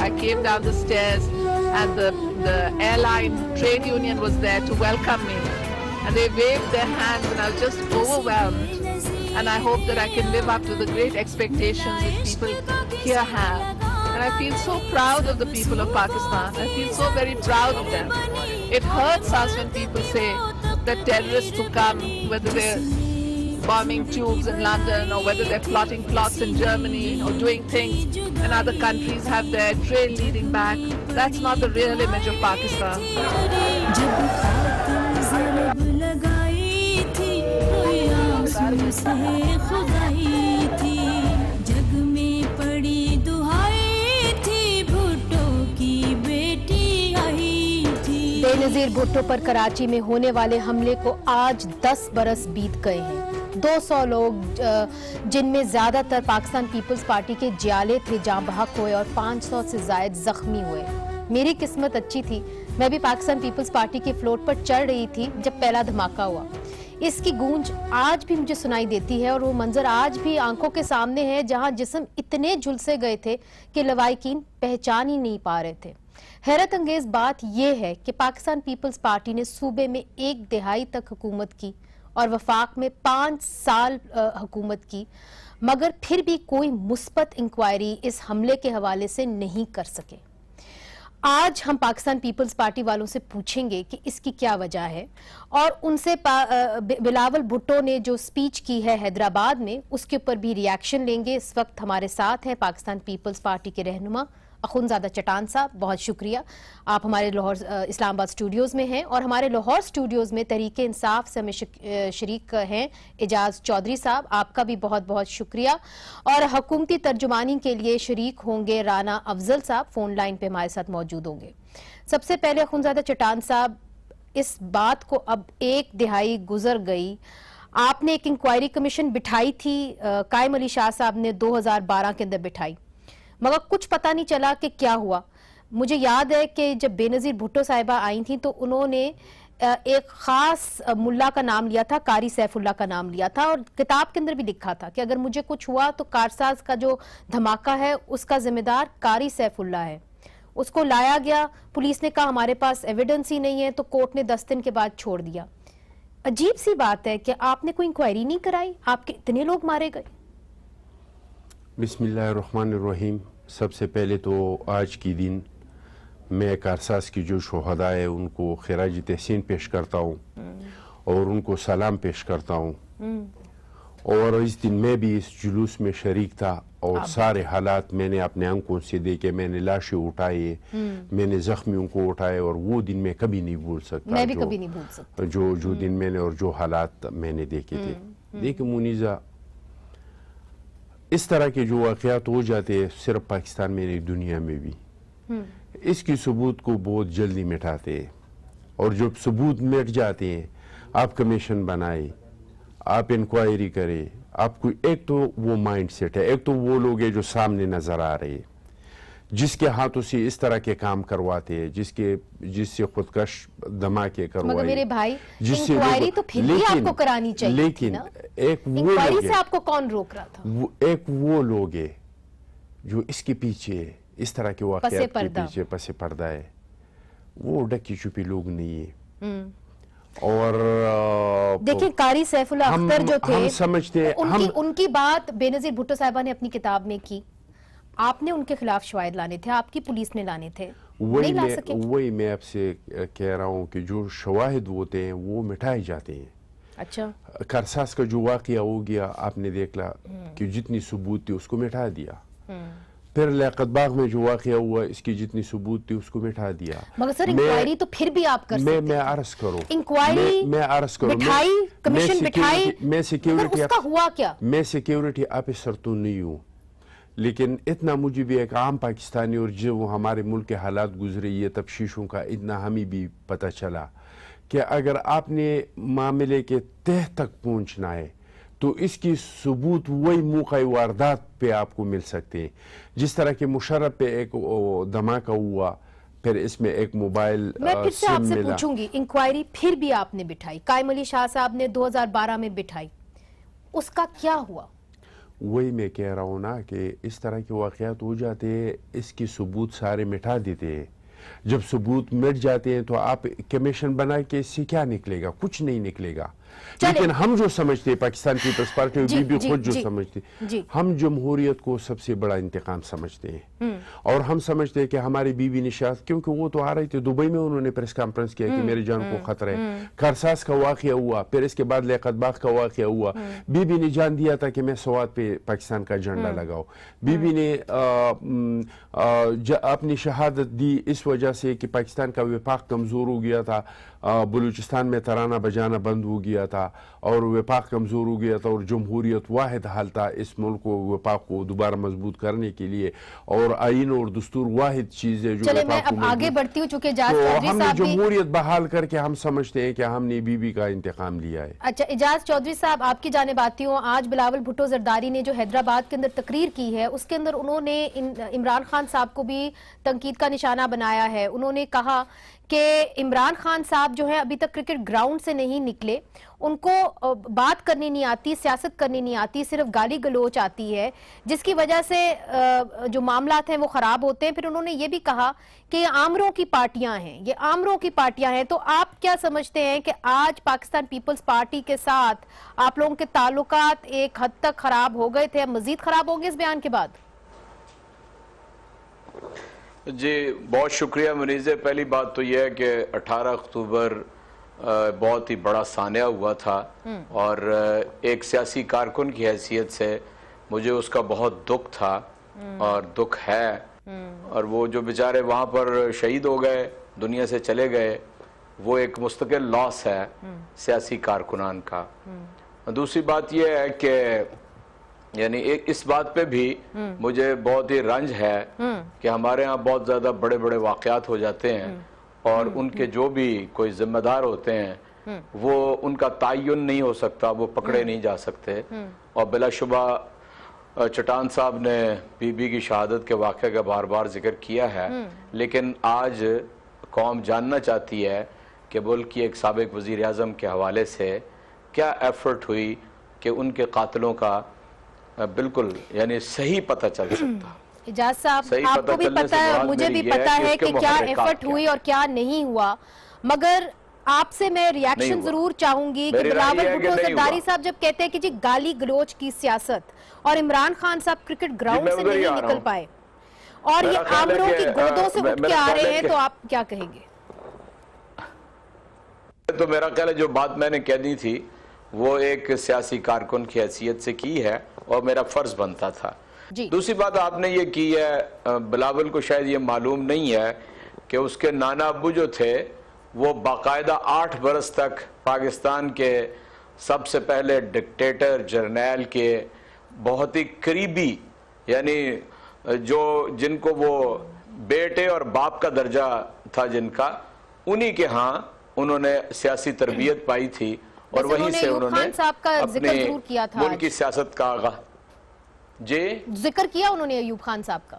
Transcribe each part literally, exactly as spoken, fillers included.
I came down the stairs and the, the airline trade union was there to welcome me. And they waved their hands and I was just overwhelmed. And I hope that I can live up to the great expectations that people here have. And I feel so proud of the people of Pakistan. I feel so very proud of them. It hurts us when people say that terrorists who come, whether they're bombing tubes in London or whether they're plotting plots in Germany or doing things in other countries, have their trail leading back. That's not the real image of Pakistan. Benazir Bhutto पर कराची में होने वाले हमले को आज दस बरस बीत गए हैं। दो सौ लोग जिनमें ज़्यादातर पाकिस्तान पीपल्स पार्टी के जियाले थे जाँ बहक हुए और पाँच सौ से ज़ायद ज़ख्मी हुए। मेरी किस्मत अच्छी थी, मैं भी पाकिस्तान पीपल्स पार्टी के फ्लोट पर चढ़ रही थी जब पहला धमाका हुआ। इसकी गूंज आज भी मुझे सुनाई देती है और वो मंजर आज भी आंखों के सामने है जहां जिस्म इतने झुलसे गए थे कि लवाहिकीन पहचान ही नहीं पा रहे थे। हैरत अंगेज बात यह है कि पाकिस्तान पीपल्स पार्टी ने सूबे में एक दिहाई तक हुकूमत की और वफाक में पाँच साल हुकूमत की, मगर फिर भी कोई मुस्बत इंक्वायरी इस हमले के हवाले से नहीं कर सके। आज हम पाकिस्तान पीपल्स पार्टी वालों से पूछेंगे कि इसकी क्या वजह है और उनसे बिलावल भुट्टो ने जो स्पीच की है हैदराबाद में उसके ऊपर भी रिएक्शन लेंगे। इस वक्त हमारे साथ हैं पाकिस्तान पीपल्स पार्टी के रहनुमा अखुंज़ादा चटान साहब, बहुत शुक्रिया। आप हमारे लाहौर इस्लामाबाद स्टूडियोज़ में हैं और हमारे लाहौर स्टूडियोज़ में तहरीक इंसाफ से हमें शरीक हैं एजाज चौधरी साहब, आपका भी बहुत बहुत शुक्रिया। और हुकूमती तर्जुमानी के लिए शरीक होंगे राना अफजल साहब, फ़ोन लाइन पे हमारे साथ मौजूद होंगे। सबसे पहले अखुंज़ादा चटान साहब, इस बात को अब एक दिहाई गुजर गई, आपने एक इंक्वायरी कमीशन बिठाई थी, कायम अली शाह साहब ने दो हज़ार बारह के अंदर बिठाई, मगर कुछ पता नहीं चला कि क्या हुआ। मुझे याद है कि जब बेनज़ीर भुट्टो साहिबा आई थी तो उन्होंने एक ख़ास मुल्ला का नाम लिया था, कारी सैफुल्ला का नाम लिया था, और किताब के अंदर भी लिखा था कि अगर मुझे कुछ हुआ तो कारसाज का जो धमाका है उसका जिम्मेदार कारी सैफुल्ला है। उसको लाया गया, पुलिस ने कहा हमारे पास एविडेंस ही नहीं है, तो कोर्ट ने दस दिन के बाद छोड़ दिया। अजीब सी बात है कि आपने कोई इंक्वायरी नहीं कराई, आपके इतने लोग मारे गए। बिस्मिल्लाहिर्रहमानिर्रहीम। सबसे पहले तो आज की दिन मैं कारसाज की जो शोहदा है उनको खिराज तहसीन पेश करता हूँ और उनको सलाम पेश करता हूँ। और इस दिन मैं भी इस जुलूस में शरीक था और सारे हालात मैंने अपने आंखों से देखे, मैंने लाशें उठाए, मैंने जख्मियों को उठाए, और वो दिन मैं कभी नहीं भूल सकता। मैं भी कभी नहीं भूल सकता जो जो दिन मैंने और जो हालात मैंने देखे थे। देखिए मुनीज़ा, इस तरह के जो वाक़यात हो जाते हैं सिर्फ पाकिस्तान में नहीं दुनिया में भी, इसकी सबूत को बहुत जल्दी मिटाते हैं, और जब सबूत मिट जाते हैं आप कमीशन बनाए, आप इंक्वायरी करें, आपको एक तो वो माइंड सेट है, एक तो वो लोग हैं जो सामने नज़र आ रहे हैं जिसके हाथों से इस तरह के काम करवाते हैं, जिसके जिससे खुदकश धमाके करवाए। मगर मेरे भाई, इंक्वायरी तो फिर भी आपको करानी चाहिए, लेकिन एक वो इंक्वायरी से आपको कौन रोक रहा था? वो एक वो लोग हैं जो इसके पीछे, इस तरह के वाक़यात के पीछे पसे पर्दा है, वो ढकी छुपी लोग नहीं है। और देखिए कारी सैफुल्ला अख्तर जो थे, हम समझते हैं, उनकी, हम उनकी बात बेनज़ीर भुट्टो साहिबा ने अपनी किताब में की, आपने उनके खिलाफ शवाहिद लाने थे, आपकी पुलिस ने लाने थे, नहीं ला सके। वही मैं आपसे कह रहा हूँ कि जो शवाहिद होते हैं वो मिटाए जाते हैं। अच्छा, कारसाज का जो वाक़या हो गया आपने देखला कि जितनी सबूत थी उसको मिटा दिया, फिर लियाकत बाग में जो वाक़या हुआ इसकी जितनी सबूत थी उसको मिटा दिया। मगर सर इंक्वायरी तो फिर भी आप कर सकते हैं। मैं अर्ज करूं, इंक्वायरी मैं अर्ज करूं, बिठाई, कमीशन बिठाई, मैं सिक्योरिटी, उसका हुआ क्या? मैं सिक्योरिटी ऑफिसर तो नहीं हूँ, लेकिन इतना मुझे भी एक आम पाकिस्तानी और जो हमारे मुल्क के हालात गुजरे ये तफ्शीशों का इतना हमें भी पता चला कि अगर आपने मामले के तह तक पहुँचना है तो इसकी सबूत वही मौका वारदात पे आपको मिल सकते हैं। जिस तरह के मुशर्रफ पे एक धमाका हुआ, फिर इसमें एक मोबाइल मैं फिर से आपसे पूछूंगी, इंक्वायरी फिर भी आपने बिठाई, कायम अली शाह साहब ने दो हज़ार बारह में बिठाई, उसका क्या हुआ? वही मैं कह रहा हूँ ना कि इस तरह के वाक़यात हो जाते हैं, इसकी सबूत सारे मिटा देते हैं। जब सबूत मिट जाते हैं तो आप कमीशन बना के इससे क्या निकलेगा? कुछ नहीं निकलेगा। लेकिन हम जो समझते हैं, पाकिस्तान पीपल्स पार्टी और बीबी खुद जो समझते, हम जमहूरियत को सबसे बड़ा इंतकाम समझते हैं। और हम समझते हैं कि हमारी बीबी निशात, क्योंकि वो तो आ रही थी दुबई में, उन्होंने प्रेस कॉन्फ्रेंस किया कि मेरी जान को खतरा है। करसास का वाक़या हुआ, फिर इसके बाद लियाकत बाग का वाक़या हुआ। बीबी ने जान दिया था कि मैं सवात पे पाकिस्तान का झंडा लगाऊं। बीबी ने आ, आ, अपनी शहादत दी इस वजह से कि पाकिस्तान का विफाक कमज़ोर हो गया था, बलूचिस्तान में तराना बजाना बंद हो गया था और विफाक कमज़ोर हो गया था, और जमहूरियत वाहिद हाल था इस मुल्क को विफाक को दोबारा मजबूत करने के लिए, और आइन और दस्तूर वाहिद चीज़ है जो चले मैं अब आगे बढ़ती हूँ, चूंकि इजाज़ तो चौधरी हमने साहब जमहूरियत बहाल करके हम समझते हैं कि हमने बीबी का इंतकाम लिया है। अच्छा, इजाज़ चौधरी साहब आपकी जानिब आती हूँ। आज बिलावल भुट्टो जरदारी ने जो हैदराबाद के अंदर तकरीर की है, उसके अंदर उन्होंने इमरान खान साहब को भी तनकीद का निशाना बनाया है। उन्होंने कहा कि इमरान खान साहब जो है अभी तक क्रिकेट ग्राउंड से नहीं निकले, उनको बात करनी नहीं आती, सियासत करनी नहीं आती, सिर्फ गाली गलोच आती है, जिसकी वजह से जो मामलात हैं वो ख़राब होते हैं। फिर उन्होंने ये भी कहा कि ये आमरों की पार्टियां हैं, ये आमरों की पार्टियां हैं। तो आप क्या समझते हैं कि आज पाकिस्तान पीपल्स पार्टी के साथ आप लोगों के ताल्लुकात एक हद तक ख़राब हो गए थे, मज़ीद ख़राब होंगे इस बयान के बाद? जी बहुत शुक्रिया मुनीज़े। पहली बात तो यह है कि अठारह अक्टूबर बहुत ही बड़ा सानिया हुआ था, और एक सियासी कारकुन की हैसियत से मुझे उसका बहुत दुख था और दुख है। और वो जो बेचारे वहाँ पर शहीद हो गए, दुनिया से चले गए, वो एक मुस्तकिल लॉस है सियासी कारकुनान का। दूसरी बात यह है कि यानी एक इस बात पे भी मुझे बहुत ही रंज है कि हमारे यहाँ बहुत ज़्यादा बड़े बड़े वाक़यात हो जाते हैं, और उनके जो भी कोई जिम्मेदार होते हैं वो उनका तयन नहीं हो सकता, वो पकड़े नहीं जा सकते। और बिलाशुबा चट्टान साहब ने बीबी की शहादत के वाक़े का बार बार जिक्र किया है, लेकिन आज कौम जानना चाहती है कि मुल्क की एक साबिक वज़ीर आज़म के हवाले से क्या एफर्ट हुई कि उनके कातिलों का बिल्कुल यानी सही पता चल सकता। इजाज़ साहब आपको भी पता है, मुझे भी पता है कि क्या एफर्ट हुई और क्या नहीं हुआ, मगर आपसे मैं रिएक्शन जरूर चाहूंगी कि बिलावल भुट्टो जरदारी साहब जब कहते हैं कि जी गाली गलोच की सियासत, और इमरान खान साहब क्रिकेट ग्राउंड से नहीं निकल पाए और ये आमरों की गोदों से उठ के आ रहे हैं, तो आप क्या कहेंगे? तो मेरा ख्याल है जो बात मैंने कह दी थी वो एक सियासी कारकुन की हैसियत से की है और मेरा फर्ज बनता था। दूसरी बात आपने ये की है, बिलावल को शायद ये मालूम नहीं है कि उसके नाना अब्बू जो थे वो बाकायदा आठ बरस तक पाकिस्तान के सबसे पहले डिक्टेटर जर्नैल के बहुत ही करीबी, यानी जो जिनको वो बेटे और बाप का दर्जा था जिनका, उन्हीं के यहाँ उन्होंने सियासी तरबियत पाई थी और वहीं से उन्होंने अपने मुल्क की सियासत का आगाज जी जिक्र किया उन्होंने अयूब खान साहब का।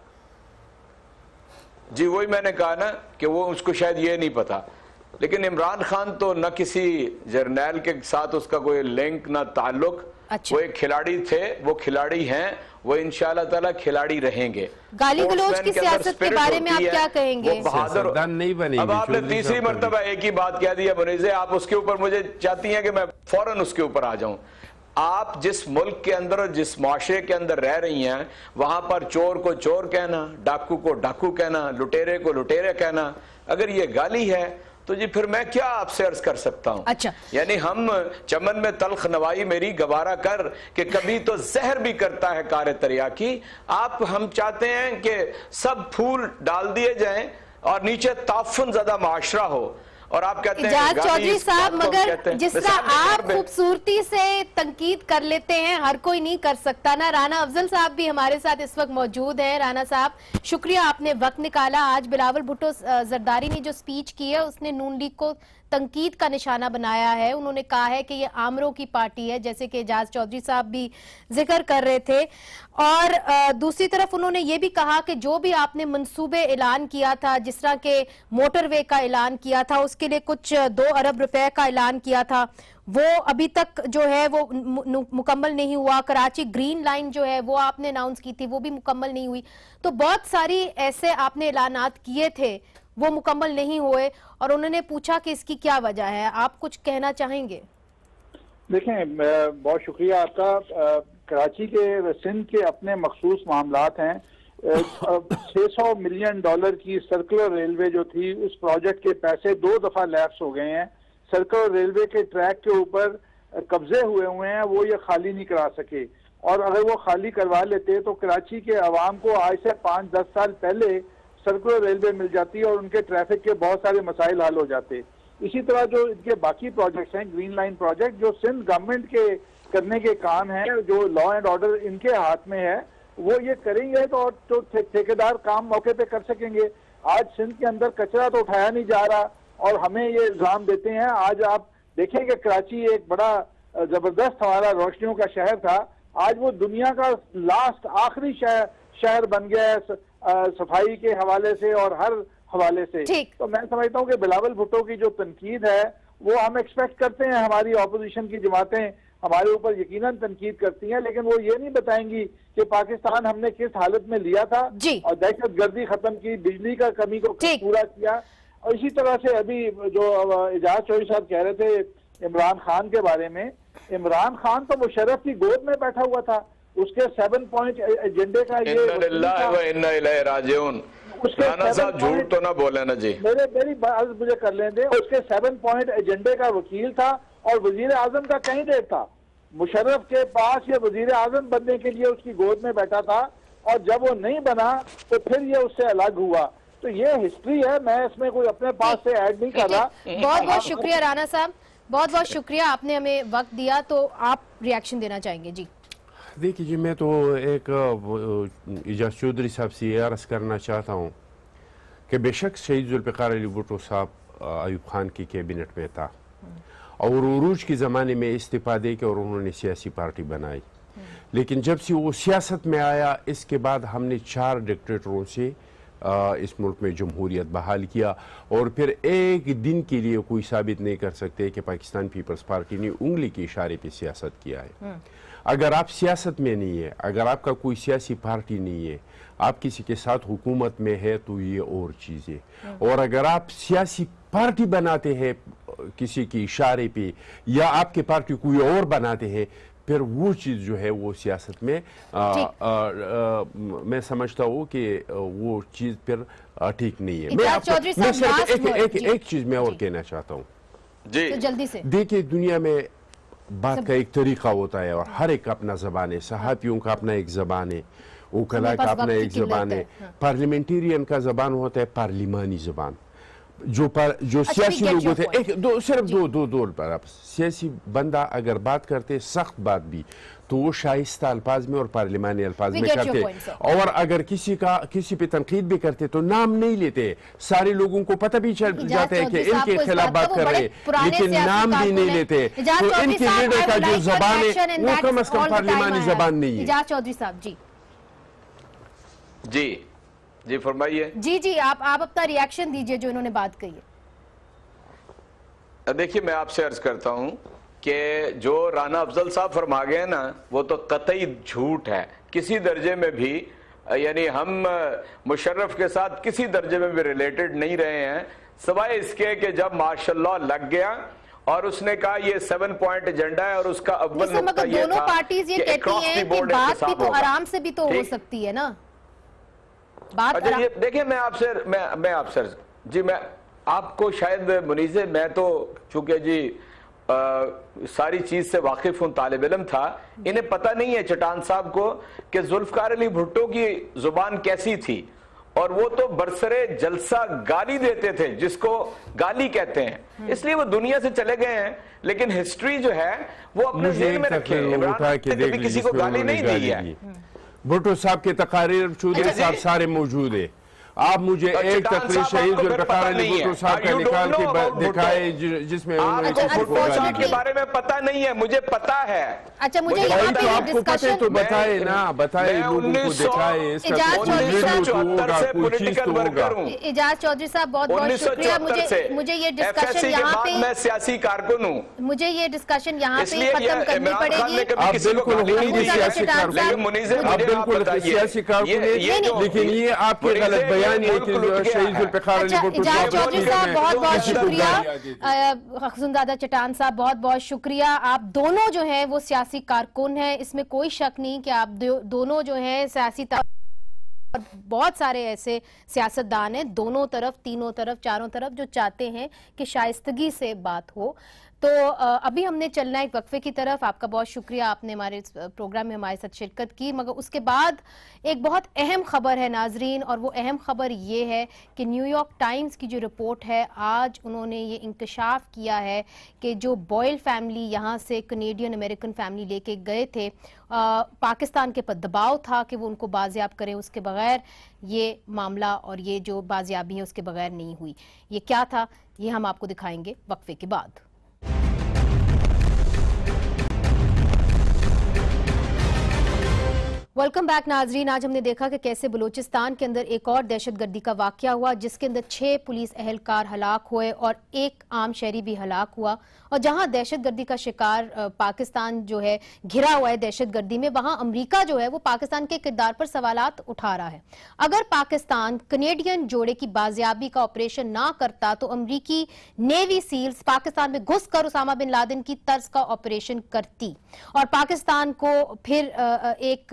जी वही मैंने कहा ना कि वो उसको शायद ये नहीं पता, लेकिन इमरान खान तो न किसी जर्नैल के साथ उसका कोई लिंक ना ताल्लुक। अच्छा। वो एक खिलाड़ी थे, वो खिलाड़ी हैं, वो इंशाल्लाह ताला खिलाड़ी रहेंगे। गाली गलौज की सियासत के बारे में आप क्या कहेंगे? वो बहादुर नहीं बनेंगे। अब आपने तीसरी मर्तबा एक ही बात कह दी है मुनीज़े, आप उसके ऊपर मुझे चाहती हैं कि मैं फौरन उसके ऊपर आ जाऊं। आप जिस मुल्क के अंदर और जिस माशरे के अंदर रह रही हैं, वहां पर चोर को चोर कहना, डाकू को डाकू कहना, लुटेरे को लुटेरे कहना, अगर ये गाली है तो जी फिर मैं क्या आपसे अर्ज कर सकता हूं? अच्छा। यानी हम चमन में तल्ख नवाई मेरी गवारा कर कि कभी तो जहर भी करता है कार तरिया की। आप हम चाहते हैं कि सब फूल डाल दिए जाएं और नीचे ताफुन ज़्यादा माशरा हो, और आप कहते हैं इजाज़ चौधरी साहब, मगर जिस तरह आप खूबसूरती से तनकीद कर लेते हैं हर कोई नहीं कर सकता ना। राना अफजल साहब भी हमारे साथ इस वक्त मौजूद हैं। राना साहब शुक्रिया, आपने वक्त निकाला। आज बिलावल भुट्टो जरदारी ने जो स्पीच की है उसने नून लीग को तनकीद का निशाना बनाया है। उन्होंने कहा है कि ये आमरों की पार्टी है, जैसे कि इजाज़ चौधरी साहब भी जिक्र कर रहे थे। और दूसरी तरफ उन्होंने ये भी कहा कि जो भी आपने मंसूबे ऐलान किया था, जिस तरह के मोटरवे का ऐलान किया था, उसके लिए कुछ दो अरब रुपए का ऐलान किया था, وہ ابھی تک جو ہے وہ مکمل نہیں ہوا. کراچی گرین لائن جو ہے وہ آپ نے اناؤنس کی تھی, وہ بھی مکمل نہیں ہوئی. تو بہت ساری ایسے آپ نے اعلانات کیے تھے, وہ مکمل نہیں ہوئے, اور انہوں نے پوچھا کہ اس کی کیا وجہ ہے. آپ کچھ کہنا چاہیں گے؟ دیکھیں, بہت شکریہ آپ کا. کراچی کے سندھ کے اپنے مخصوص معاملات ہیں. چھ سو ملین ڈالر کی سرکولر ریلوے جو تھی, اس پروجیکٹ کے پیسے دو دفعہ لیپس ہو گئے ہیں. سرکولر ریلوے کے ٹریک کے اوپر قبضے ہوئے ہوئے ہیں, وہ یہ خالی نہیں کرا سکے. اور اگر وہ خالی کروا لیتے تو کراچی کے عوام کو آج سے پانچ دس سال پہلے سرکولر ریلوے مل جاتی اور ان کے ٹریفک کے بہت سارے مسائل حل ہو جاتے. اسی طرح جو ان کے باقی پروجیکٹس ہیں, گرین لائن پروجیکٹ جو سندھ گورنمنٹ کے کرنے کے کام ہیں, جو لا اینڈ آرڈر ان کے ہاتھ میں ہے, وہ یہ کریں گے تو ٹھیکیدار کام موقع پہ کر سکیں گے. آج سندھ کے اندر کچرا تو اٹھایا نہیں جا رہا, اور ہمیں یہ الزام دیتے ہیں. آج آپ دیکھیں کہ کراچی ایک بڑا زبردست ہمارا روشنیوں کا شہر تھا, آج وہ دنیا کا لاسٹ آخری شہر شہر بن گیا ہے صفائی کے حوالے سے اور ہر حوالے سے. تو میں سمجھتا ہوں کہ بلاول بھٹو کی جو تنقید ہے وہ ہم ایکسپیکٹ کرتے ہیں, ہماری اپوزیشن کی جماعتیں ہمارے اوپر یقیناً تنقید کرتی ہیں, لیکن وہ یہ نہیں بتائیں گی کہ پاکستان ہم نے کس حالت میں لیا تھا اور دہشت گردی ختم کی, بجلی کا کمی کو پورا کیا. اور اسی طرح سے ابھی جو اعجاز چودھری صاحب کہہ رہے تھے عمران خان کے بارے میں, عمران خان تو مشرف کی گود میں بیٹھا ہوا تھا. اس کے سیون پوائنٹ ایجنڈے کا یہ جھوٹ تو نہ بولے نا جی, میرے میری بات مجھے کر لیں دیں. اس کے سیون پوائنٹ ایجنڈے کا وکیل تھا اور وزیر اعظم کا کینڈیڈیٹ تھا. مشرف کے پاس یہ وزیر اعظم بننے کے لیے اس کی گود میں بیٹھا تھا, اور جب وہ نہیں بنا تو پھر یہ اس سے الگ ہوا. تو یہ ہسٹری ہے, میں اس میں کوئی اپنے پاس سے ایڈ نہیں کر رہا. بہت بہت شکریہ رانا صاحب, بہت بہت شکریہ, آپ نے ہمیں وقت دیا. تو آپ ریاکشن دینا چاہیں گے؟ جی دیکھیے جی, میں تو ایک اعجاز چودھری صاحب سے یہ عرض کرنا چاہتا ہوں کہ بے شک شہید ذوالفقار علی بھٹو صاحب ایوب خان کی کیبنٹ میں تھا, اور عروج کے زمانے میں استعفیٰ دے کے اور انہوں نے سیاسی پارٹی بنائی. لیکن جب سے وہ سیاست میں آیا, اس کے بعد ہم نے چار ڈکٹیٹروں سے اس ملک میں جمہوریت بحال کیا, اور پھر ایک دن کے لیے کوئی ثابت نہیں کر سکتے کہ پاکستان پیپلز پارٹی نے انگلی کے اشارے پہ سیاست کیا ہے. اگر آپ سیاست میں نہیں ہے, اگر آپ کا کوئی سیاسی پارٹی نہیں ہے, آپ کسی کے ساتھ حکومت میں ہے, تو یہ اور چیز ہے. اور اگر آپ سیاسی پارٹی بناتے ہیں کسی کے اشارے پہ, یا آپ کے پارٹی کوئی اور بناتے ہیں, پھر وہ چیز جو ہے وہ سیاست میں میں سمجھتا ہوں کہ وہ چیز پھر ٹھیک نہیں ہے. میں ایک چیز میں اور کہنا چاہتا ہوں جی جلدی سے. دیکھیں, دنیا میں بات کا ایک طریقہ ہوتا ہے, اور ہر ایک اپنا زبان ہے. صحافیوں کا اپنا ایک زبان ہے, وکلاء کا اپنا ایک زبان ہے, پارلیمنٹیرین کا زبان ہوتا ہے پارلیمانی زبان. جو پر جو سیاسی لوگ ہوتے ہیں, ایک دو صرف دو دو دو پر سیاسی بندہ اگر بات کرتے سخت بات بھی, تو وہ شائستہ الفاظ میں اور پارلیمانی الفاظ میں کرتے, اور اگر کسی کا کسی پہ تنقید بھی کرتے تو نام نہیں لیتے. سارے لوگوں کو پتہ بھی چل جاتا ہے کہ ان کے خلاف بات کر رہے, لیکن نام بھی نہیں لیتے. تو ان کے لیڈر کا جو زبان ہے وہ کم از کم پارلیمانی زبان نہیں ہے. اعجاز چودھری صاحب جی جی جی فرمائیے. جی جی آپ آپ اپنا ریاکشن دیجئے جو انہوں نے بات کہی ہے. دیکھیے, میں آپ سے عرض کرتا ہوں کہ جو رانا افضل صاحب فرما گئے نا, وہ تو قطعی جھوٹ ہے کسی درجے میں بھی. یعنی ہم مشرف کے ساتھ کسی درجے میں بھی ریلیٹڈ نہیں رہے ہیں, سوائے اس کے کہ جب ماشاءاللہ لگ گیا اور اس نے کہا یہ سیون پوائنٹ ایجنڈا ہے, اور اس کا اول نقطہ یہ تھا دونوں پارٹیز یہ کہتی ہیں کہ بات بھی تو آرام سے بھی تو ہو سکتی ہے نا. دیکھیں, میں آپ سے میں آپ سے جی میں آپ کو شاید منیزے, میں تو چونکہ جی ساری چیز سے واقف ہوں, طالب علم تھا, انہیں پتہ نہیں ہے چٹان صاحب کو کہ ذوالفقار علی بھٹو کی زبان کیسی تھی. اور وہ تو برسرے جلسہ گالی دیتے تھے, جس کو گالی کہتے ہیں, اس لیے وہ دنیا سے چلے گئے ہیں. لیکن ہسٹری جو ہے وہ اپنے ذہن میں رکھیں. عمران نے کبھی کسی کو گالی نہیں دی ہے. بھٹو صاحب کے تقاریر چودھری صاحب سارے موجود ہیں. آپ مجھے ایک تقریر شہید ذوالفقار علی بھٹو صاحب کا نکال کے دکھائے جس میں انہوں نے کسی کو بھٹو صاحب گالی کے دی. بارے میں پتہ نہیں ہے, مجھے پتہ ہے. اچھا مجھے بھائی یہاں پہ تو یہ آپ کو پتہ ہے تو بتائے نا, بتائے لوگوں کو دکھائے اس کا کوئی ویڈیو تو ہوگا, کوئی چیز تو ہوگا. اجاز چودھری صاحب بہت بہت شکریہ. مجھے مجھے یہ ڈسکشن یہاں پہ, میں سیاسی کارکن ہوں, مجھے یہ ڈسکشن یہاں پہ ختم کرنی پڑے گی. آپ بالکل ہوں سیاسی کارکن, آپ بالکل سیاسی کارکن ہیں, لیکن یہ آپ کے غلط بیان ہے کہ شہید ذوالفقار علی بھٹو اجاز چودھری صاحب بہت بہت شکریہ. خزندادہ چٹان صاحب بہت بہت شکریہ. آپ دونوں جو ہیں وہ سیاسی کارکن ہیں, اس میں کوئی شک نہیں کہ آپ دونوں جو ہیں سیاسی اور بہت سارے ایسے سیاستدان ہیں دونوں طرف, تینوں طرف, چاروں طرف, جو چاہتے ہیں کہ شائستگی سے بات ہو. تو ابھی ہم نے چلنا ایک وقفے کی طرف. آپ کا بہت شکریہ, آپ نے ہمارے پروگرام میں ہمارے ساتھ شرکت کی. مگر اس کے بعد ایک بہت اہم خبر ہے ناظرین, اور وہ اہم خبر یہ ہے کہ نیو یارک ٹائمز کی جو رپورٹ ہے, آج انہوں نے یہ انکشاف کیا ہے کہ جو بوائل فیملی یہاں سے کنیڈین امریکن فیملی لے کے گئے تھے, پاکستان کے پر دباؤ تھا کہ وہ ان کو بازیاب کریں, اس کے بغیر یہ معاملہ اور یہ جو بازیابی ہے اس کے بغیر نہیں ہوئی. یہ کیا تھا, یہ ہم آپ کو دکھائیں گے وقفے کے بعد. ویلکم بیک ناظرین. آج ہم نے دیکھا کہ کیسے بلوچستان کے اندر ایک اور دہشت گردی کا واقعہ ہوا جس کے اندر چھ پولیس اہلکار ہلاک ہوئے اور ایک عام شہری بھی ہلاک ہوا. اور جہاں دہشت گردی کا شکار پاکستان جو ہے گھرا ہوا ہے دہشت گردی میں, وہاں امریکہ جو ہے وہ پاکستان کے کردار پر سوالات اٹھا رہا ہے. اگر پاکستان کنیڈین جوڑے کی بازیابی کا آپریشن نہ کرتا تو امریکی نیوی سیلز پاکستان میں گھس کر اسامہ بن لادن کی طرز کا آپریشن کرتی اور پاکستان کو پھر ایک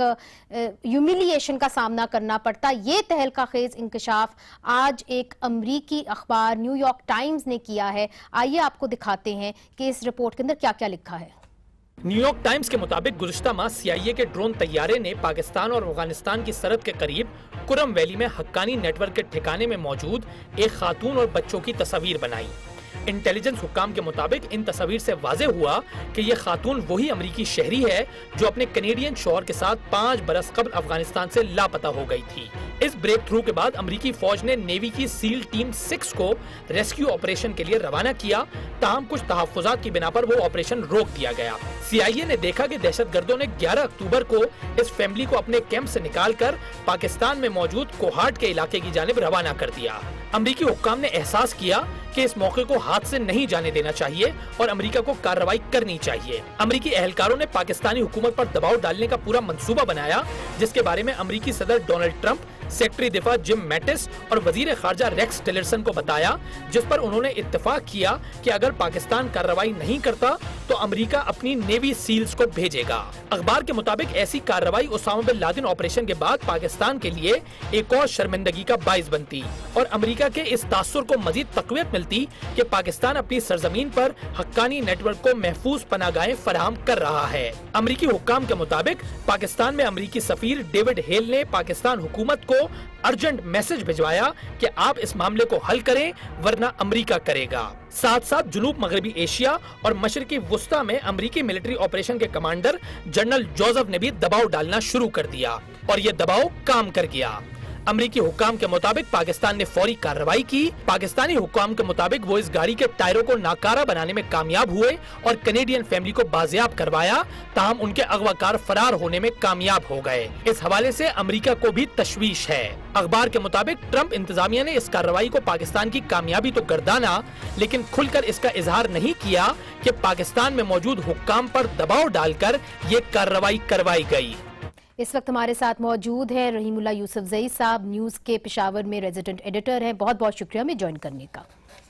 ہیوملیشن کا سامنا کرنا پڑتا. یہ تہلکہ خیز انکشاف آج ایک امریکی اخبار نیو یارک ٹائمز نے کیا ہے. آئیے آپ کو دکھاتے ہیں کہ اس رپورٹ کے اندر کیا کیا لکھا ہے. نیو یارک ٹائمز کے مطابق گزشتہ ماہ سی آئی اے کے ڈرون طیارے نے پاکستان اور افغانستان کی سرحد کے قریب کرم ویلی میں حقانی نیٹ ورک کے ٹھکانے میں موجود ایک خاتون اور بچوں کی تصاویر بنائی. انٹیلیجنس حکام کے مطابق ان تصاویر سے واضح ہوا کہ یہ خاتون وہی امریکی شہری ہے جو اپنے کنیڈین شوہر کے ساتھ پانچ برس قبل افغانستان سے لاپتہ ہو گئی تھی. اس بریک تھرو کے بعد امریکی فوج نے نیوی کی سیل ٹیم سکس کو ریسکیو آپریشن کے لیے روانہ کیا, تاہم کچھ تحفظات کی بنا پر وہ آپریشن روک دیا گیا. سی آئی اے نے دیکھا کہ دہشت گردوں نے گیارہ اکتوبر کو اس فیملی کو اپنے کیمپ سے نکال کر پاکستان میں موجود کوہاٹ کے علاقے کی جانب روانہ کر دیا. امریکی حکام نے احساس کیا کہ اس موقع کو ہاتھ سے نہیں جانے دینا چاہیے اور امریکہ کو کارروائی کرنی چاہیے. امریکی اہلکاروں نے پاکستانی حکومت پر دباؤ ڈالنے کا پورا منصوبہ بنایا, جس کے بارے میں امریکی صدر ڈونلڈ ٹرمپ, سیکٹری دفاع جم میٹس اور وزیر خارجہ ریکس ٹلرسن کو بتایا, جس پر انہوں نے اتفاق کیا کہ اگر پاکستان کارروائی نہیں کرتا تو امریکہ اپنی نیوی سیلز کو بھیجے گا. اخبار کے مطابق ایسی کارروائی اسامہ بن لادن آپریشن کے بعد پاکستان کے لیے ایک اور شرمندگی کا باعث بنتی اور امریکہ کے اس تاثر کو مزید تقویت ملتی کہ پاکستان اپنی سرزمین پر حقانی نیٹ ورک کو محفوظ پناہ گاہیں فراہم کر رہا ہے. امریکی حکام کے مطابق پاکستان میں امریکی سفیر ڈیوڈ ہیل نے پاکستان حکومت کو ارجنٹ میسج بھجوایا کہ آپ اس معاملے کو حل کریں ورنہ امریکہ کرے گا. ساتھ ساتھ جنوب مغربی ایشیا اور مشرقی وسطی میں امریکی ملٹری آپریشن کے کمانڈر جنرل جوزف نے بھی دباؤ ڈالنا شروع کر دیا اور یہ دباؤ کام کر گیا. امریکی حکام کے مطابق پاکستان نے فوری کارروائی کی. پاکستانی حکام کے مطابق وہ اس گاڑی کے ٹائروں کو ناکارہ بنانے میں کامیاب ہوئے اور کنیڈین فیملی کو بازیاب کروایا, تاہم ان کے اغواکار فرار ہونے میں کامیاب ہو گئے. اس حوالے سے امریکہ کو بھی تشویش ہے. اخبار کے مطابق ٹرمپ انتظامیہ نے اس کارروائی کو پاکستان کی کامیابی تو گردانا, لیکن کھل کر اس کا اظہار نہیں کیا کہ پاکستان میں موجود حکام پر دباؤ ڈال کر یہ کارروائی کروائی گئی. اس وقت ہمارے ساتھ موجود ہیں رحیم اللہ یوسف زئی صاحب, نیوز کے پشاور میں ریزیڈنٹ ایڈیٹر ہیں. بہت بہت شکریہ ہمیں جوائن کرنے کا.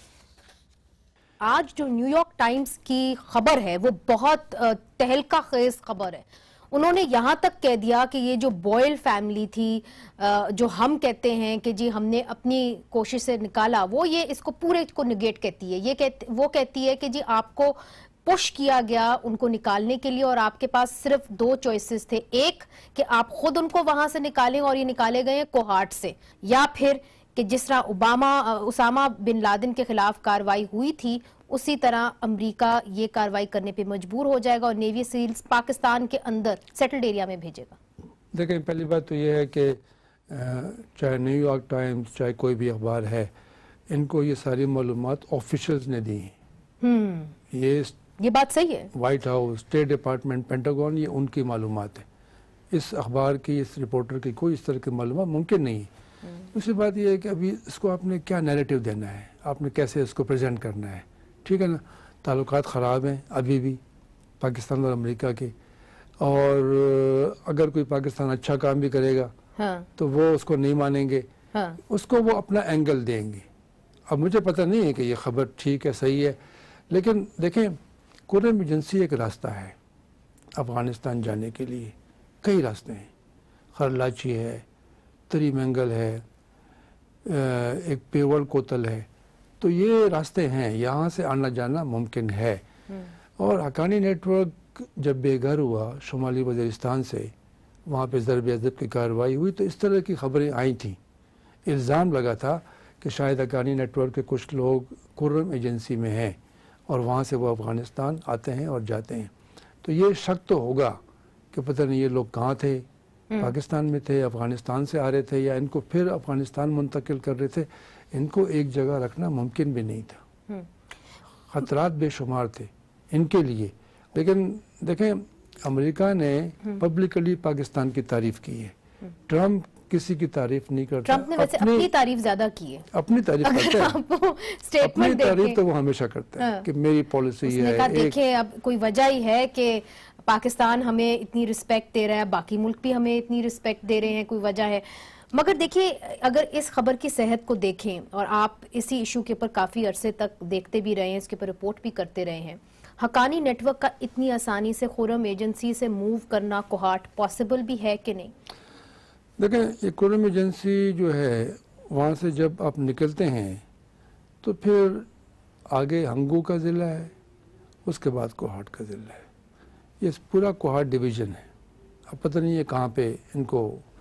آج جو نیو یارک ٹائمز کی خبر ہے وہ بہت تہلکہ خیز خبر ہے. انہوں نے یہاں تک کہہ دیا کہ یہ جو بوائل فیملی تھی, جو ہم کہتے ہیں کہ جی ہم نے اپنی کوشش سے نکالا, وہ یہ اس کو پورے کو نگیٹ کہتی ہے. یہ وہ کہتی ہے کہ جی آپ کو پش کیا گیا ان کو نکالنے کے لیے اور آپ کے پاس صرف دو چوائسز تھے, ایک کہ آپ خود ان کو وہاں سے نکالیں اور یہ نکالے گئے ہیں کوہاٹ سے, یا پھر کہ جس طرح اوباما اسامہ بن لادن کے خلاف کاروائی ہوئی تھی اسی طرح امریکہ یہ کاروائی کرنے پہ مجبور ہو جائے گا اور نیوی سیلز پاکستان کے اندر سیٹلڈ ایریا میں بھیجے گا. دیکھیں, پہلی بات تو یہ ہے کہ چاہے نیو یارک ٹائمز چاہے کوئی بھی اخبار ہے، ان کو یہ ساری معلومات آفیشلز نے دی ہیں. یہ یہ بات صحیح ہے. White House, State Department, Pentagon, یہ ان کی معلومات ہے. اس اخبار کی، اس رپورٹر کی کوئی اس طرح کی معلومات ممکن نہیں ہے. دوسری بات یہ ہے کہ ابھی اس کو آپ نے کیا نیریٹو دینا ہے، آپ نے کیسے اس کو پریزنٹ کرنا ہے. ٹھیک ہے نا، تعلقات خراب ہیں ابھی بھی پاکستان اور امریکہ کے، اور اگر کوئی پاکستان اچھا کام بھی کرے گا تو وہ اس کو نہیں مانیں گے، اس کو وہ اپنا اینگل دیں گے. اب مجھے پتہ نہیں ہے کہ یہ خبر ٹھیک ہے، صحیح ہے، لیکن دیکھیں قرم ایجنسی ایک راستہ ہے افغانستان جانے کے لیے. کئی راستے ہیں، خرلاچی ہے، تری منگل ہے، ایک پیول کوتل ہے، تو یہ راستے ہیں، یہاں سے آنا جانا ممکن ہے. اور حقانی نیٹ ورک جب بے گھر ہوا شمالی وزیرستان سے، وہاں پہ ضرب عضب کی کارروائی ہوئی تو اس طرح کی خبریں آئی تھیں. الزام لگا تھا کہ شاید حقانی نیٹ ورک کے کچھ لوگ قرم ایجنسی میں ہیں اور وہاں سے وہ افغانستان آتے ہیں اور جاتے ہیں. تو یہ شک تو ہوگا کہ پتہ نہیں یہ لوگ کہاں تھے، پاکستان میں تھے، افغانستان سے آ رہے تھے، یا ان کو پھر افغانستان منتقل کر رہے تھے. ان کو ایک جگہ رکھنا ممکن بھی نہیں تھا. خطرات بے شمار تھے ان کے لیے. لیکن دیکھیں امریکہ نے پبلکلی پاکستان کی تعریف کی ہے. ٹرمپ کسی کی تعریف نہیں کرتا. ٹرمپ نے ویسے اپنی تعریف زیادہ کی ہے. اپنی تعریف کرتا ہے، اپنی تعریف تو وہ ہمیشہ کرتا ہے کہ میری پالیسی ہے. دیکھیں اب کوئی وجہ ہی ہے کہ پاکستان ہمیں اتنی رسپیکٹ دے رہا ہے، باقی ملک بھی ہمیں اتنی رسپیکٹ دے رہے ہیں، کوئی وجہ ہے. مگر دیکھیں اگر اس خبر کی صحت کو دیکھیں، اور آپ اسی ایشو کے اوپر کافی عرصے تک دیکھتے بھی رہے ہیں، اس کے اوپر رپورٹ بھی کرتے رہے ہیں، حقانی نیٹ ورک کا اتنی آسانی سے قرم ایجنسی سے موو کرنا کوہاٹ پاسبل بھی ہے کہ نہیں؟ دیکھیں یہ قرم ایجنسی جو ہے وہاں سے جب آپ نکلتے ہیں تو پھر آگے ہنگو کا ضلع ہے، اس کے بعد کوہاٹ کا ضلع ہے. یہ پورا کوہاٹ ڈویژن ہے. اب پتہ نہیں ہے کہاں پہ ان کو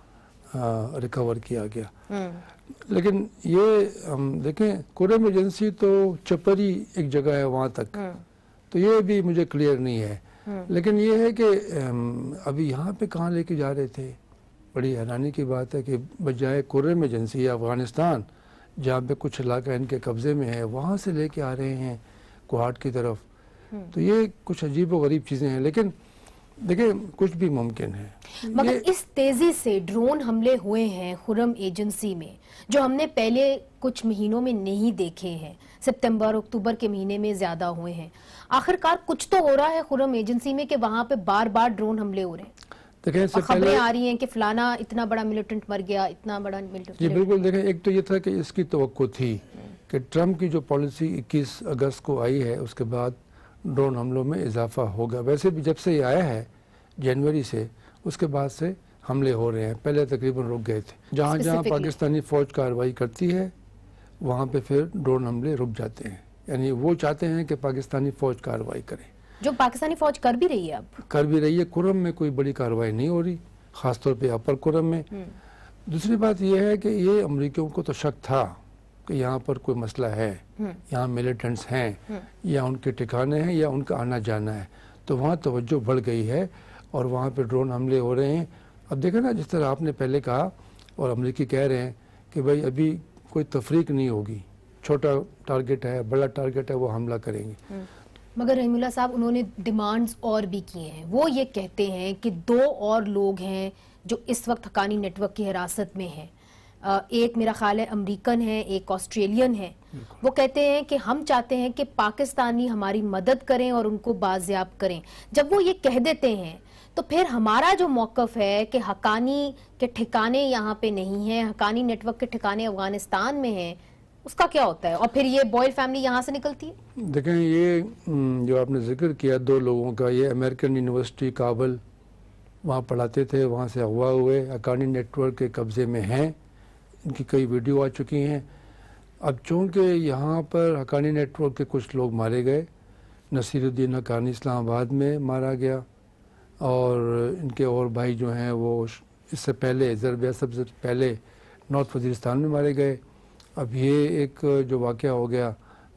ریکور کیا گیا. لیکن یہ ہم دیکھیں قرم ایجنسی تو چپری ایک جگہ ہے وہاں تک، تو یہ بھی مجھے کلیئر نہیں ہے. لیکن یہ ہے کہ ابھی یہاں پہ کہاں لے کے جا رہے تھے. بڑی حیرانی کی بات ہے کہ بجائے قرم ایجنسی یا افغانستان جہاں پہ کچھ علاقہ ان کے قبضے میں ہے، وہاں سے لے کے آ رہے ہیں کوہاٹ کی طرف. تو یہ کچھ عجیب و غریب چیزیں ہیں. لیکن دیکھیں کچھ بھی ممکن ہے. مگر اس تیزی سے ڈرون حملے ہوئے ہیں قرم ایجنسی میں جو ہم نے پہلے کچھ مہینوں میں نہیں دیکھے ہیں، ستمبر اکتوبر کے مہینے میں زیادہ ہوئے ہیں. آخرکار کچھ تو ہو رہا ہے قرم ایجنسی میں کہ وہاں پہ بار بار ڈرون حملے ہو رہے ہیں، اور خبریں آ رہی ہیں کہ فلانا اتنا بڑا ملیٹنٹ مر گیا، اتنا بڑا ملیٹنٹ. جی بالکل. دیکھیں ایک تو یہ تھا کہ اس کی توقع تھی کہ ٹرمپ کی جو پالیسی اکیس اگست کو آئی ہے اس کے بعد ڈرون حملوں میں اضافہ ہوگا. ویسے بھی جب سے یہ آیا ہے جنوری سے، اس کے بعد سے حملے ہو رہے ہیں. پہلے تقریباً رک گئے تھے. جہاں جہاں پاکستانی فوج کارروائی کرتی ہے وہاں پہ پھر ڈرون حملے رک جاتے ہیں. یعنی وہ چاہتے ہیں کہ پاکستانی فوج کارروائی کرے، جو پاکستانی فوج کر بھی رہی ہے. اب کر بھی رہی ہے. قرم میں کوئی بڑی کارروائی نہیں ہو رہی، خاص طور پہ اپر قرم میں. دوسری بات یہ ہے کہ یہ امریکیوں کو تو شک تھا کہ یہاں پر کوئی مسئلہ ہے، یہاں ملیٹنٹس ہیں، یا ان کے ٹھکانے ہیں، یا ان کا آنا جانا ہے. تو وہاں توجہ بڑھ گئی ہے اور وہاں پہ ڈرون حملے ہو رہے ہیں. اب دیکھیں نا، جس طرح آپ نے پہلے کہا اور امریکی کہہ رہے ہیں کہ بھائی ابھی کوئی تفریق نہیں ہوگی، چھوٹا ٹارگٹ ہے، بڑا ٹارگٹ ہے، وہ حملہ کریں گے. مگر رحیم اللہ صاحب انہوں نے ڈیمانڈز اور بھی کیے ہیں. وہ یہ کہتے ہیں کہ دو اور لوگ ہیں جو اس وقت حقانی نیٹ ورک کی حراست میں ہیں. ایک میرا خیال ہے امریکن ہے، ایک آسٹریلین ہے. وہ کہتے ہیں کہ ہم چاہتے ہیں کہ پاکستانی ہماری مدد کریں اور ان کو بازیاب کریں. جب وہ یہ کہہ دیتے ہیں تو پھر ہمارا جو موقف ہے کہ حقانی کے ٹھکانے یہاں پہ نہیں ہیں، حقانی نیٹ ورک کے ٹھکانے افغانستان میں ہیں، اس کا کیا ہوتا ہے؟ اور پھر یہ بوائل فیملی یہاں سے نکلتی ہے. دیکھیں یہ جو آپ نے ذکر کیا دو لوگوں کا، یہ امریکن یونیورسٹی کابل وہاں پڑھاتے تھے، وہاں سے اغوا ہوئے، حقانی نیٹ ورک کے قبضے میں ہیں. ان کی کئی ویڈیو آ چکی ہیں. اب چونکہ یہاں پر حقانی نیٹ ورک کے کچھ لوگ مارے گئے، نصیر الدین حقانی اسلام آباد میں مارا گیا، اور ان کے اور بھائی جو ہیں وہ اس سے پہلے ضرب عضب سے پہلے نارتھ وزیرستان میں مارے گئے. اب یہ ایک جو واقعہ ہو گیا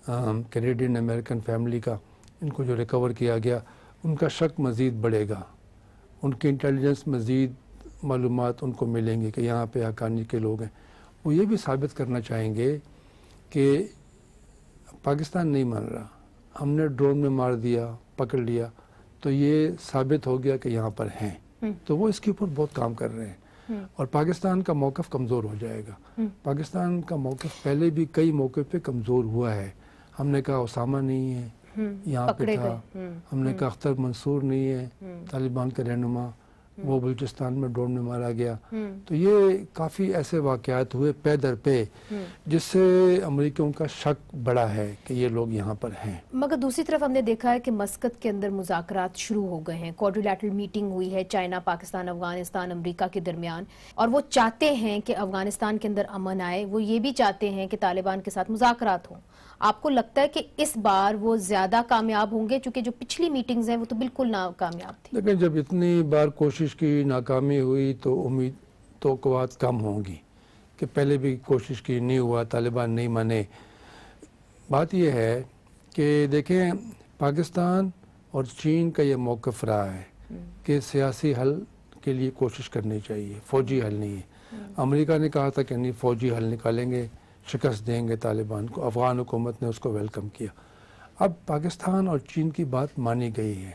کینیڈین امریکن فیملی کا، ان کو جو ریکور کیا گیا، ان کا شک مزید بڑھے گا، ان کی انٹیلیجنس مزید मालूमात उनको मिलेंगी कि यहाँ पे हक्कानी के लोग हैं, वो ये भी साबित करना चाहेंगे कि पाकिस्तान नहीं मान रहा, हमने ड्रोन में मार दिया, पकड़ लिया, तो ये साबित हो गया कि यहाँ पर हैं। तो वो इसके ऊपर बहुत काम कर रहे हैं और पाकिस्तान का मौक़िफ़ कमज़ोर हो जाएगा। पाकिस्तान का मौक़िफ़ पहले भी कई मौक़े पे कमज़ोर हुआ है। हमने कहा उसामा नहीं है यहाँ पे था, हमने कहा अख्तर मंसूर नहीं है तालिबान का रहनुमा, वो बलूचिस्तान में ड्रोन में मारा गया। तो ये काफ़ी ऐसे वाक़यात हुए पे दर पे जिससे अमेरिकियों का शक बढ़ा है कि ये लोग यहाँ पर हैं। मगर दूसरी तरफ हमने देखा है कि मस्कत के अंदर मुज़ाकरात शुरू हो गए हैं, क्वाड्रिलैटरल मीटिंग हुई है चाइना, पाकिस्तान, अफगानिस्तान, अमेरिका के दरमियान, और वो चाहते हैं कि अफगानिस्तान के अंदर अमन आए, वो ये भी चाहते हैं कि तालिबान के साथ मुज़ाकरात हों। आपको लगता है कि इस बार वो ज्यादा कामयाब होंगे, क्योंकि जो पिछली मीटिंग्स हैं वो तो बिल्कुल नाकामयाब थी? लेकिन जब इतनी बार कोशिश की, नाकामी हुई, तो उम्मीद तो क़ुव्वत कम होंगी कि पहले भी कोशिश की, नहीं हुआ, तालिबान नहीं माने। बात यह है कि देखें पाकिस्तान और चीन का ये मौक़िफ़ रहा है कि सियासी हल के लिए कोशिश करनी चाहिए, फ़ौजी हल नहीं है। अमेरिका ने कहा था कि नहीं फ़ौजी हल निकालेंगे, शिकस्त देंगे तालिबान को, अफ़गान हुकूमत ने उसको वेलकम किया। अब पाकिस्तान और चीन की बात मानी गई है,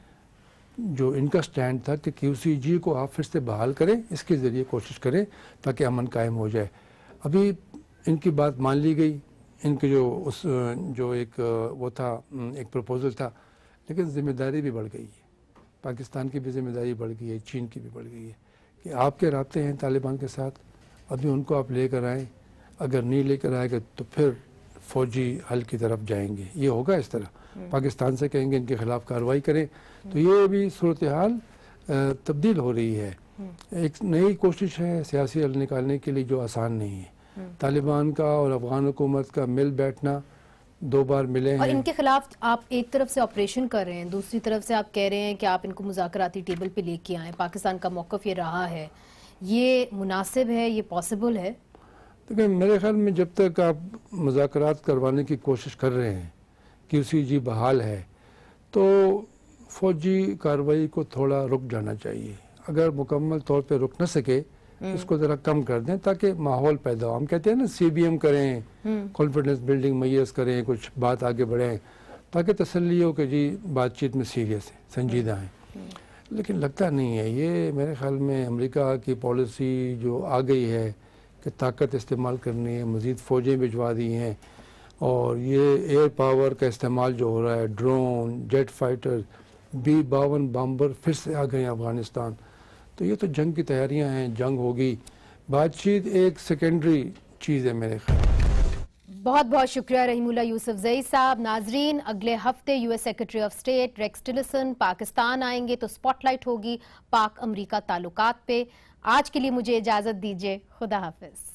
जो इनका स्टैंड था कि क्यू सी जी को आप फिर से बहाल करें, इसके ज़रिए कोशिश करें ताकि अमन कायम हो जाए। अभी इनकी बात मान ली गई, इनके जो उस जो एक वो था, एक प्रपोज़ल था, लेकिन ज़िम्मेदारी भी बढ़ गई है, पाकिस्तान की भी ज़िम्मेदारी बढ़ गई है, चीन की भी बढ़ गई है कि आपके राब्ते हैं तालिबान के साथ, अभी उनको आप लेकर आएँ, अगर नहीं लेकर आएगा तो फिर फ़ौजी हल की तरफ जाएंगे। ये होगा इस तरह, पाकिस्तान से कहेंगे इनके ख़िलाफ़ कार्रवाई करें। तो ये भी सूरत हाल तब्दील हो रही है, एक नई कोशिश है सियासी हल निकालने के लिए जो आसान नहीं है। तालिबान का और अफ़गान हुकूमत का मिल बैठना, दो बार मिले हैं। और इनके खिलाफ आप एक तरफ से ऑपरेशन कर रहे हैं, दूसरी तरफ से आप कह रहे हैं कि आप इनको मुज़ाकराती टेबल पे लेके आएँ। पाकिस्तान का मौक़िफ़ ये रहा है, ये मुनासिब है, ये पॉसिबल है? लेकिन मेरे ख्याल में जब तक आप मुज़ाकरात करवाने की कोशिश कर रहे हैं, क्यू सी जी बहाल है, तो फ़ौजी कार्रवाई को थोड़ा रुक जाना चाहिए। अगर मुकम्मल तौर पे रुक न सके इसको ज़रा कम कर दें ताकि माहौल पैदा हो। हम कहते हैं ना सी बी एम करें, कॉन्फिडेंस बिल्डिंग मैयस करें, कुछ बात आगे बढ़ें ताकि तसल्ली हो कि जी बातचीत में सीरियस है, संजीदा है। लेकिन लगता नहीं है। ये मेरे ख्याल में अमेरिका की पॉलिसी जो आ गई है कि ताकत इस्तेमाल करनी है, मज़ीद फ़ौजें भिजवा दी हैं, और ये एयर पावर का इस्तेमाल जो हो रहा है, ड्रोन, जेट फाइटर, बी बावन बम्बर फिर से आ गए अफ़गानिस्तान, तो ये तो जंग की तैयारियां हैं, जंग होगी। बातचीत एक सेकेंडरी चीज़ है मेरे ख्याल। बहुत बहुत शुक्रिया रहीमुल्लाह यूसुफज़ई साहब। नाजरीन, अगले हफ्ते US secretary of state Rex Tillerson Pakistan आएंगे तो स्पॉटलाइट होगी पाक अमरीका ताल्लुकात पे। आज के लिए मुझे इजाज़त दीजिए, खुदा हाफिज़।